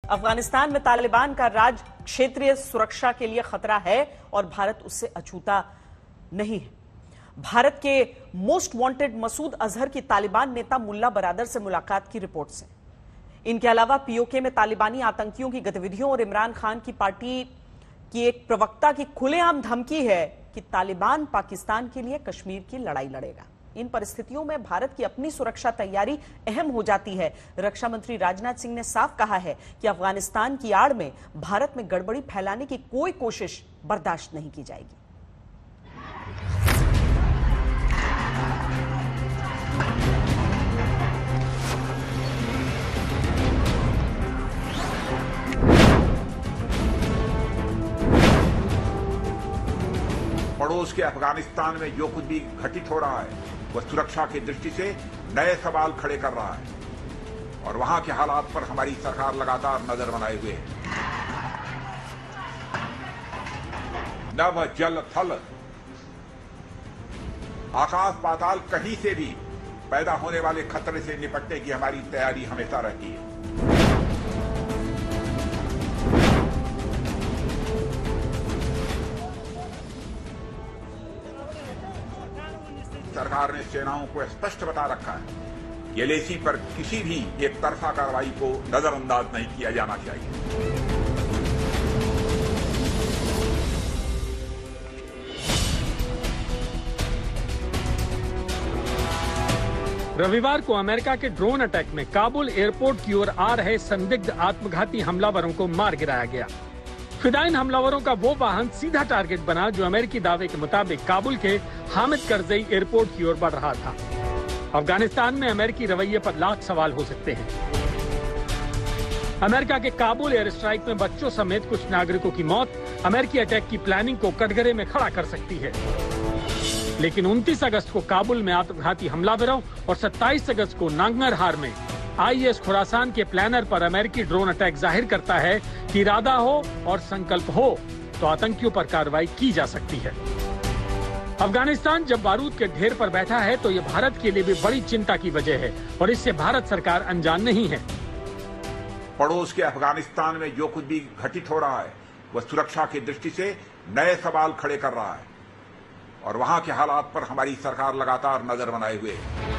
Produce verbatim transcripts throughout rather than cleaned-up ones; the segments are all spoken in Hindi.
अफगानिस्तान में तालिबान का राज क्षेत्रीय सुरक्षा के लिए खतरा है और भारत उससे अछूता नहीं है। भारत के मोस्ट वांटेड मसूद अजहर की तालिबान नेता मुल्ला बरादर से मुलाकात की रिपोर्ट्स हैं। इनके अलावा पीओके में तालिबानी आतंकियों की गतिविधियों और इमरान खान की पार्टी की एक प्रवक्ता की खुलेआम धमकी है कि तालिबान पाकिस्तान के लिए कश्मीर की लड़ाई लड़ेगा। इन परिस्थितियों में भारत की अपनी सुरक्षा तैयारी अहम हो जाती है। रक्षा मंत्री राजनाथ सिंह ने साफ कहा है कि अफगानिस्तान की आड़ में भारत में गड़बड़ी फैलाने की कोई कोशिश बर्दाश्त नहीं की जाएगी। पड़ोस के अफगानिस्तान में जो कुछ भी घटित हो रहा है वह सुरक्षा की दृष्टि से नए सवाल खड़े कर रहा है और वहां के हालात पर हमारी सरकार लगातार नजर बनाए हुए है। नभ जल थल आकाश पाताल कहीं से भी पैदा होने वाले खतरे से निपटने की हमारी तैयारी हमेशा रहती है। सरकार ने सेनाओं को स्पष्ट बता रखा है कि एलएसी पर किसी भी एक तरफा कार्रवाई को नजरअंदाज नहीं किया जाना चाहिए। रविवार को अमेरिका के ड्रोन अटैक में काबुल एयरपोर्ट की ओर आ रहे संदिग्ध आत्मघाती हमलावरों को मार गिराया गया। फिदाइन हमलावरों का वो वाहन सीधा टारगेट बना जो अमेरिकी दावे के मुताबिक काबुल के हामिद करजई एयरपोर्ट की ओर बढ़ रहा था। अफगानिस्तान में अमेरिकी रवैये पर लाख सवाल हो सकते हैं। अमेरिका के काबुल एयर स्ट्राइक में बच्चों समेत कुछ नागरिकों की मौत अमेरिकी अटैक की प्लानिंग को कटघरे में खड़ा कर सकती है। लेकिन उनतीस अगस्त को काबुल में आत्मघाती हमलावरों और सत्ताईस अगस्त को नांगरहार में आईएस खुरासान के प्लानर पर अमेरिकी ड्रोन अटैक जाहिर करता है कि इरादा हो और संकल्प हो तो आतंकियों पर कार्रवाई की जा सकती है। अफगानिस्तान जब बारूद के ढेर पर बैठा है तो ये भारत के लिए भी बड़ी चिंता की वजह है और इससे भारत सरकार अनजान नहीं है। पड़ोस के अफगानिस्तान में जो कुछ भी घटित हो रहा है वह सुरक्षा की दृष्टि से नए सवाल खड़े कर रहा है और वहां के हालात पर हमारी सरकार लगातार नजर बनाए हुए है।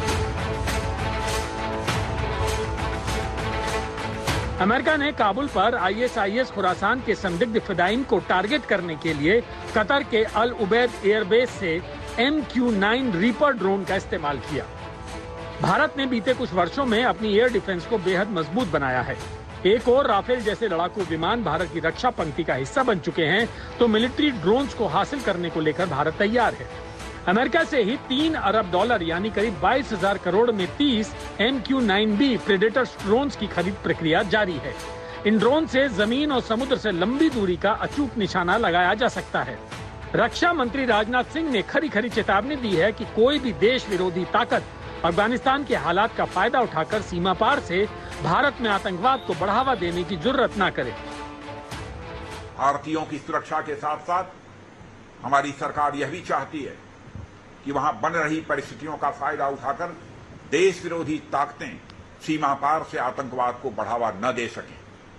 अमेरिका ने काबुल पर आईएसआईएस खुरासान के संदिग्ध फिदाइन को टारगेट करने के लिए कतर के अल उबैद एयरबेस से M Q nine Reaper drone का इस्तेमाल किया। भारत ने बीते कुछ वर्षों में अपनी एयर डिफेंस को बेहद मजबूत बनाया है। एक और राफेल जैसे लड़ाकू विमान भारत की रक्षा पंक्ति का हिस्सा बन चुके हैं तो मिलिट्री ड्रोन्स को हासिल करने को लेकर भारत तैयार है। अमेरिका से ही तीन अरब डॉलर यानी करीब बाईस हजार करोड़ में तीस M Q nine B Predator drones की खरीद प्रक्रिया जारी है। इन ड्रोन से जमीन और समुद्र से लंबी दूरी का अचूक निशाना लगाया जा सकता है। रक्षा मंत्री राजनाथ सिंह ने खरी खरी चेतावनी दी है कि कोई भी देश विरोधी ताकत अफगानिस्तान के हालात का फायदा उठाकर सीमा पार से भारत में आतंकवाद को बढ़ावा देने की जुर्रत न करे। भारतीयों की सुरक्षा के साथ साथ हमारी सरकार यह भी चाहती है कि वहां बन रही परिस्थितियों का फायदा उठाकर देश विरोधी ताकतें सीमा पार से आतंकवाद को बढ़ावा न दे सकें।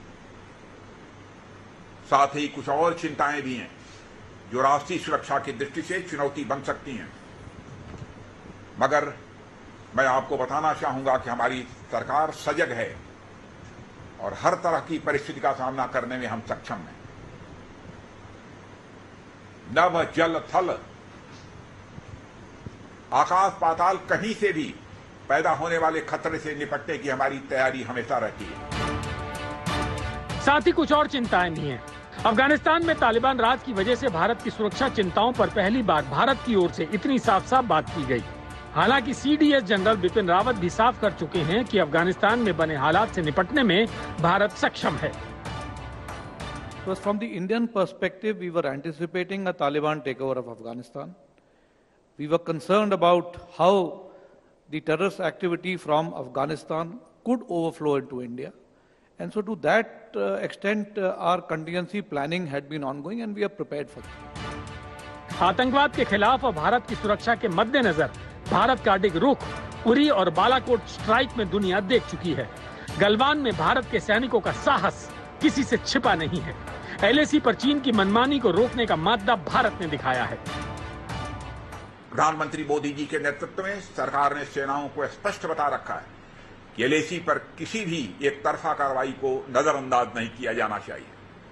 साथ ही कुछ और चिंताएं भी हैं जो राष्ट्रीय सुरक्षा की दृष्टि से चुनौती बन सकती हैं, मगर मैं आपको बताना चाहूंगा कि हमारी सरकार सजग है और हर तरह की परिस्थिति का सामना करने में हम सक्षम हैं। नभ जल थल आकाश पाताल कहीं से भी पैदा होने वाले खतरे से निपटने की हमारी तैयारी हमेशा रहती है। साथ ही कुछ और चिंताएं भी हैं। अफगानिस्तान में तालिबान राज की वजह से भारत की सुरक्षा चिंताओं पर पहली बार भारत की ओर से इतनी साफ साफ बात की गई। हालांकि सीडीएस जनरल बिपिन रावत भी साफ कर चुके हैं कि अफगानिस्तान में बने हालात से निपटने में भारत सक्षम है। Because from the Indian perspective, we were anticipating a Taliban takeover of Afghanistan. We were concerned about how the terrorist activity from Afghanistan could overflow into India. And so to that uh, extent, uh, our contingency planning had been ongoing and we are prepared for that. आतंकवाद के खिलाफ और भारत की सुरक्षा के मद्देनजर भारत का अडिग रुख उरी और बालाकोट स्ट्राइक में दुनिया देख चुकी है। गलवान में भारत के सैनिकों का साहस किसी से छिपा नहीं है। एलएसी पर चीन की मनमानी को रोकने का माद्दा भारत ने दिखाया है। प्रधानमंत्री मोदी जी के नेतृत्व में सरकार ने सेनाओं को स्पष्ट बता रखा है कि एलएसी पर किसी भी एक तरफा कार्रवाई को नजरअंदाज नहीं किया जाना चाहिए।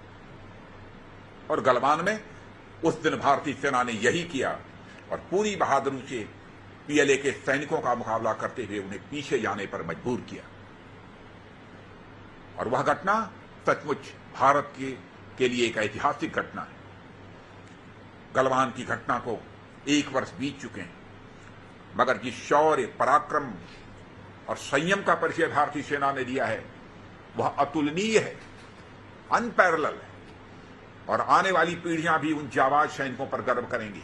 और गलवान में उस दिन भारतीय सेना ने यही किया और पूरी बहादुरी से पीएलए के सैनिकों का मुकाबला करते हुए उन्हें पीछे जाने पर मजबूर किया। और वह घटना सचमुच भारत के, के लिए एक ऐतिहासिक घटना है। गलवान की घटना को एक वर्ष बीत चुके हैं, मगर जिस शौर्य, पराक्रम और संयम का परिचय भारतीय सेना ने दिया है वह अतुलनीय है, अनपैरेलल है। और आने वाली पीढ़ियां भी उन जाबाज सैनिकों पर गर्व करेंगी।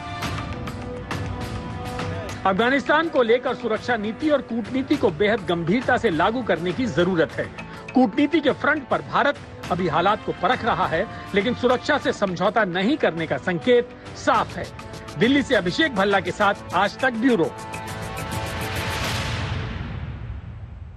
अफगानिस्तान को लेकर सुरक्षा नीति और कूटनीति को बेहद गंभीरता से लागू करने की जरूरत है। कूटनीति के फ्रंट पर भारत अभी हालात को परख रहा है, लेकिन सुरक्षा से समझौता नहीं करने का संकेत साफ है। दिल्ली से अभिषेक भल्ला के साथ आज तक ब्यूरो।